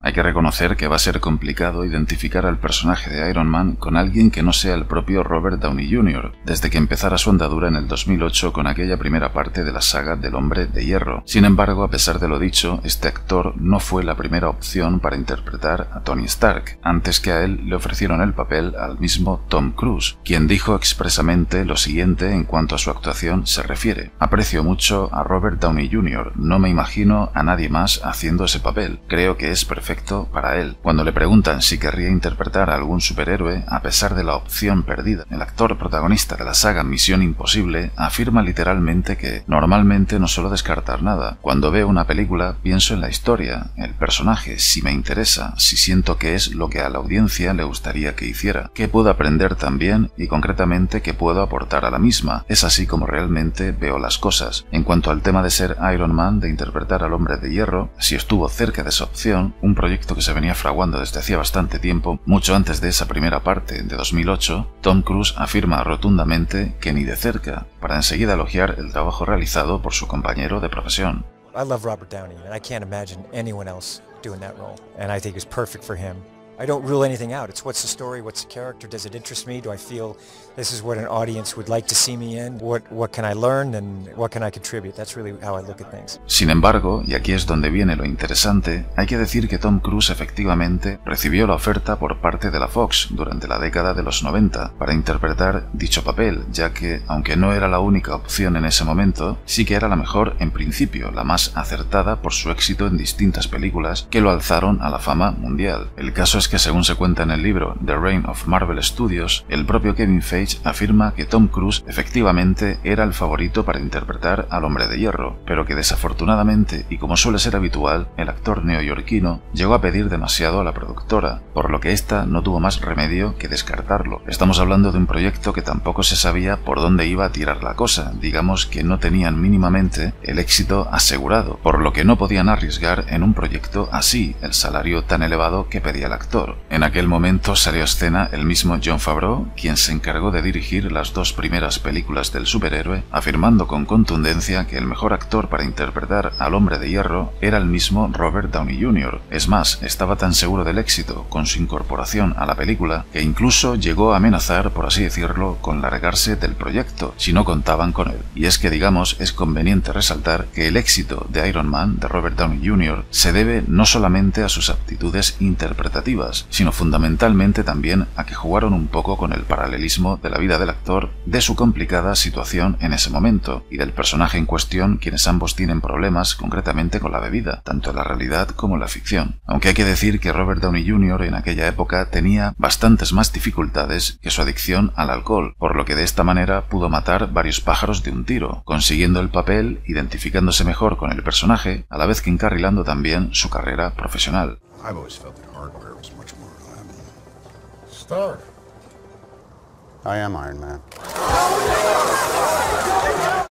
Hay que reconocer que va a ser complicado identificar al personaje de Iron Man con alguien que no sea el propio Robert Downey Jr., desde que empezara su andadura en el 2008 con aquella primera parte de la saga del Hombre de Hierro. Sin embargo, a pesar de lo dicho, este actor no fue la primera opción para interpretar a Tony Stark. Antes que a él le ofrecieron el papel al mismo Tom Cruise, quien dijo expresamente lo siguiente en cuanto a su actuación se refiere: aprecio mucho a Robert Downey Jr., no me imagino a nadie más haciendo ese papel, creo que es perfecto para él. Cuando le preguntan si querría interpretar a algún superhéroe, a pesar de la opción perdida, el actor protagonista de la saga Misión Imposible afirma literalmente que normalmente no suelo descartar nada. Cuando veo una película pienso en la historia, el personaje, si me interesa, si siento que es lo que a la audiencia le gustaría que hiciera, qué puedo aprender también y concretamente qué puedo aportar a la misma. Es así como realmente veo las cosas. En cuanto al tema de ser Iron Man, de interpretar al Hombre de Hierro, si estuvo cerca de esa opción, un proyecto que se venía fraguando desde hacía bastante tiempo, mucho antes de esa primera parte de 2008, Tom Cruise afirma rotundamente que ni de cerca, para enseguida elogiar el trabajo realizado por su compañero de profesión. I love Robert Downey, and I can't imagine anyone else doing that role, and I think it's perfect for him. I don't rule anything out. It's what's the story, what's the character, does it interest me, do I feel this is what an audience would like to see me in, what can I learn and what can I contribute. That's really how I look at things. Sin embargo, y aquí es donde viene lo interesante, hay que decir que Tom Cruise efectivamente recibió la oferta por parte de la Fox durante la década de los 90 para interpretar dicho papel, ya que, aunque no era la única opción en ese momento, sí que era la mejor en principio, la más acertada por su éxito en distintas películas que lo alzaron a la fama mundial. El caso es que, según se cuenta en el libro The Reign of Marvel Studios, el propio Kevin Feige afirma que Tom Cruise efectivamente era el favorito para interpretar al Hombre de Hierro, pero que desafortunadamente, y como suele ser habitual, el actor neoyorquino llegó a pedir demasiado a la productora, por lo que ésta no tuvo más remedio que descartarlo. Estamos hablando de un proyecto que tampoco se sabía por dónde iba a tirar la cosa, digamos que no tenían mínimamente el éxito asegurado, por lo que no podían arriesgar en un proyecto así el salario tan elevado que pedía el actor. En aquel momento salió a escena el mismo Jon Favreau, quien se encargó de dirigir las dos primeras películas del superhéroe, afirmando con contundencia que el mejor actor para interpretar al Hombre de Hierro era el mismo Robert Downey Jr. Es más, estaba tan seguro del éxito con su incorporación a la película que incluso llegó a amenazar, por así decirlo, con largarse del proyecto si no contaban con él. Y es que, digamos, es conveniente resaltar que el éxito de Iron Man de Robert Downey Jr. se debe no solamente a sus aptitudes interpretativas, sino fundamentalmente también a que jugaron un poco con el paralelismo de la vida del actor, de su complicada situación en ese momento, y del personaje en cuestión, quienes ambos tienen problemas concretamente con la bebida, tanto en la realidad como en la ficción. Aunque hay que decir que Robert Downey Jr. en aquella época tenía bastantes más dificultades que su adicción al alcohol, por lo que de esta manera pudo matar varios pájaros de un tiro, consiguiendo el papel, identificándose mejor con el personaje, a la vez que encarrilando también su carrera profesional. I've always felt that hardware was much more reliable. Stark. I am Iron Man.